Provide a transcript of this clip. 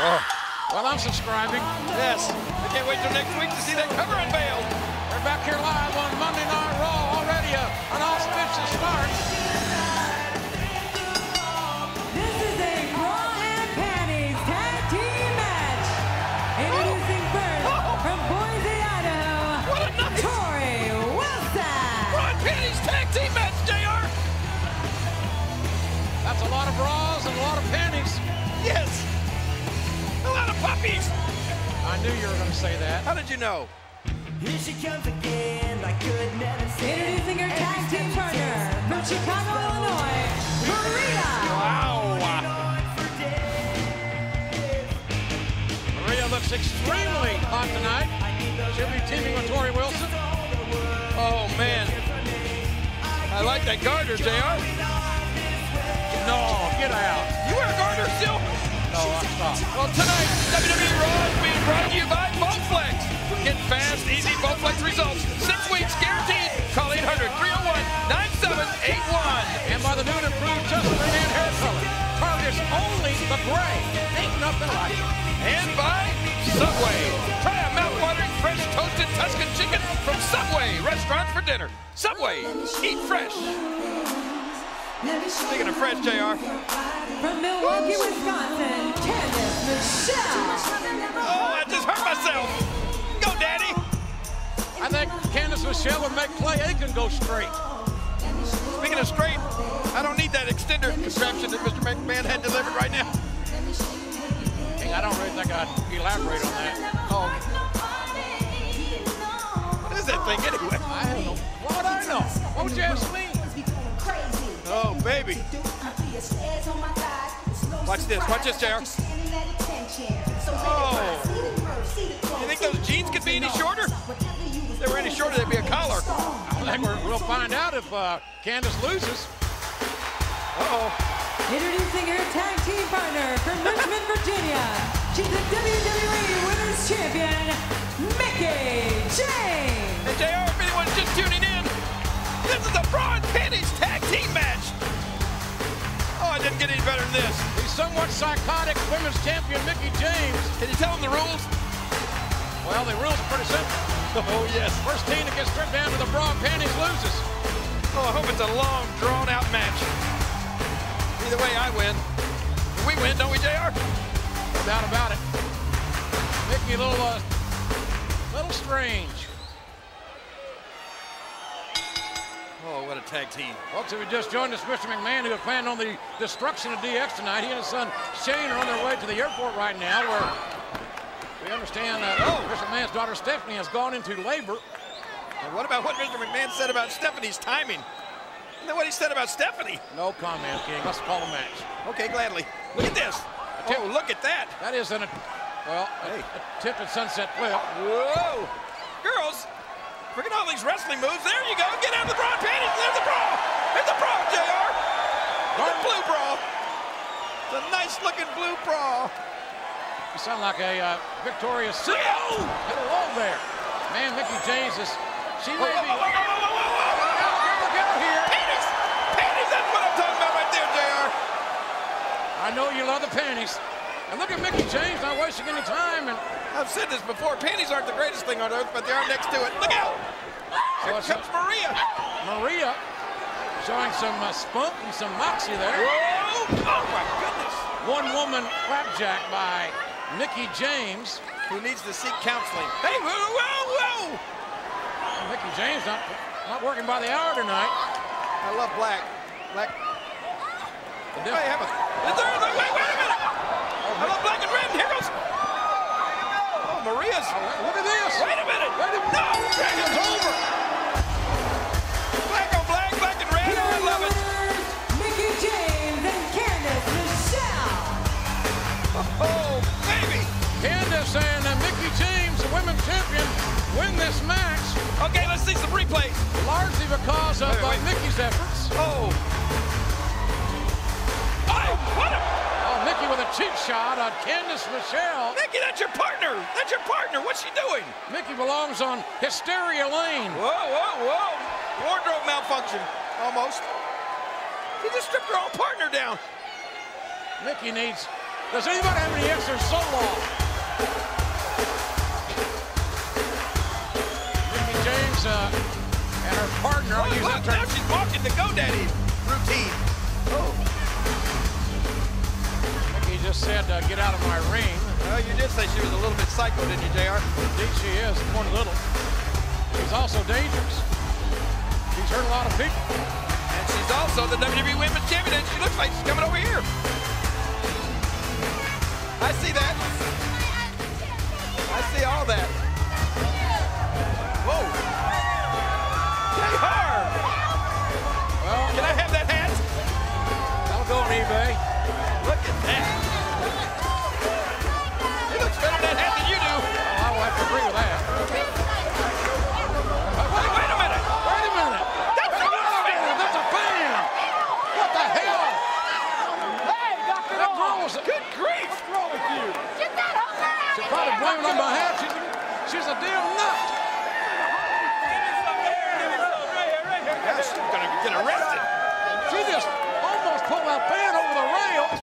Oh. Well, I'm subscribing. Yes. I can't wait till next week to see that cover unveiled. We're back here live on Monday Night Raw. Already an auspicious start. This is a bra and panties tag team match. Introducing first from Boise, Idaho, What a nice Tori Wilson. bra and panties tag team match, JR. That's a lot of bras and a lot of panties. Yes. A lot of puppies. I knew you were going to say that. How did you know? Here she comes again, like good medicine. Introducing her tag team partner from Chicago, Illinois, Maria. Wow. Maria looks extremely hot tonight. She'll be teaming with Tori Wilson. Oh, man. I like that garter, JR. No, get out. You wear a garter still? No, I'm stopped. Well, tonight, WWE Raw is being brought to you by Bowflex. Get fast, easy Bowflex results. 6 weeks guaranteed. Call 800-301-9781. And by the new and improved Justin Renan hair color. Target's only the gray. Ain't nothing like it. And by Subway. Try a mouth-watering, fresh, toasted Tuscan chicken from Subway. Restaurants for dinner. Subway. Eat fresh. Speaking of fresh, JR. From Milwaukee, Wisconsin, Candice Michelle. Oh, I just hurt myself. Go, Daddy. I think Candice Michelle would make Clay Aiken go straight. Speaking of straight, I don't need that extender contraption that Mr. McMahon had delivered right now. I don't really think I'd elaborate on that. Oh. What is that thing anyway? I don't know. What would I know? What would you ask me? Oh, baby. Watch this. Watch this, JR. Oh. You think those jeans could be any shorter? If they were any shorter, they'd be a collar. I think we'll find out if Candice loses. Uh-oh. Introducing her tag team partner from Richmond, Virginia. She's the WWE Women's Champion, Mickie James. And JR, if anyone's just tuning in, this is the bra and panties tag team match. Oh, it didn't get any better than this. The somewhat psychotic Women's Champion, Mickie James. Can you tell them the rules? Well, the rules are pretty simple. Oh, yes. First team that gets stripped down to the bra and panties loses. Oh, I hope it's a long, drawn-out match. Either way, I win. We win, don't we, JR? No doubt about it. Mickie, a little strange. Oh, what a tag team. Folks, if you just joined us, Mr. McMahon, who had planned on the destruction of DX tonight, he and his son Shane are on their way to the airport right now, where we understand that Mr. McMahon's daughter Stephanie has gone into labor. And what about what Mr. McMahon said about Stephanie's timing? And then what he said about Stephanie? No comment, King. Let's call a match. Okay, gladly. Look at this. Oh, look at that. That is a tip at Sunset Flip. Whoa. Girls, forget all these wrestling moves. There you go. Get out of the bra and panties. There's the bra. There's the bra, JR. The blue bra. It's a nice-looking blue bra. You sound like a Victoria's Secret. Get along there. Man, Mickie James is... She may be... Look out here. Panties. Panties. That's what I'm talking about right there, JR. I know you love the panties. And look at Mickie James not wasting any time. And I've said this before. Panties aren't the greatest thing on earth, but they are next to it. Look out. Here comes Maria. Maria showing some spunk and some moxie there. Whoa. Oh, my goodness. One-woman flapjack by Mickie James. Who needs to seek counseling. Hey, whoa, whoa, whoa. Mickie James not working by the hour tonight. I love black. Black. Wait a minute. I love black and red. Here goes. Oh, Maria's. Look at this. Wait a minute. No. It's over. Black on black, black and red. I love it. Mickie James and Candice Michelle. Oh, baby. Candice and Mickie James, the women's champion, win this match. Okay, let's see some replays. Largely because of Mickie's efforts. Oh. Oh, what a... Oh, Mickie with a cheap shot on Candice Michelle. Mickie, that's your partner. That's your partner. What's she doing? Mickie belongs on Hysteria Lane. Whoa, whoa, whoa. Wardrobe malfunction. Almost. She just stripped her own partner down. Mickie needs Does anybody have any extra solo? Mickie James and her partner are using Look, now she's walking the GoDaddy routine. Oh. Mickie just said, get out of my ring. Well, you did say she was a little bit psycho, didn't you, JR? Indeed she is, one little. She's also dangerous. She's hurt a lot of people. And she's also the WWE Women's Champion, and she looks like she's coming over here. I see that. I see all that. Whoa. JR! Well, Can I have that hat? that'll go on eBay. Look at that. He looks better in that hat than you do. Well, I will have to agree with that. Wait a minute. Wait a minute. That's a good fan. That's a fan. What the hell? Hey, Dr. That girl was Good grief. What's wrong with you? Get that over out she'll of probably here. blame it on my hat. She's a damn nut. She's gonna get arrested. She just almost pulled that fan